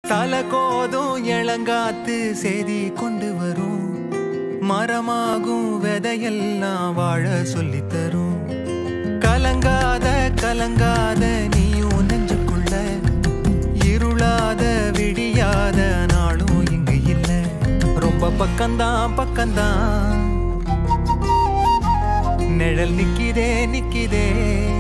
தலகோதும் இளங்காத்து செய்தி கொண்டு வரும் மரமாகும் விதையெல்லாம் வாழ சொல்லி தரும் கலங்காத கலங்காத நீயும் நெஞ்சுக்குள்ள இருளாத விடியாத நாளும் இங்கு இல்ல ரொம்ப பக்கம்தான் பக்கம்தான் நிழல் நிக்கிதே நிக்கிதே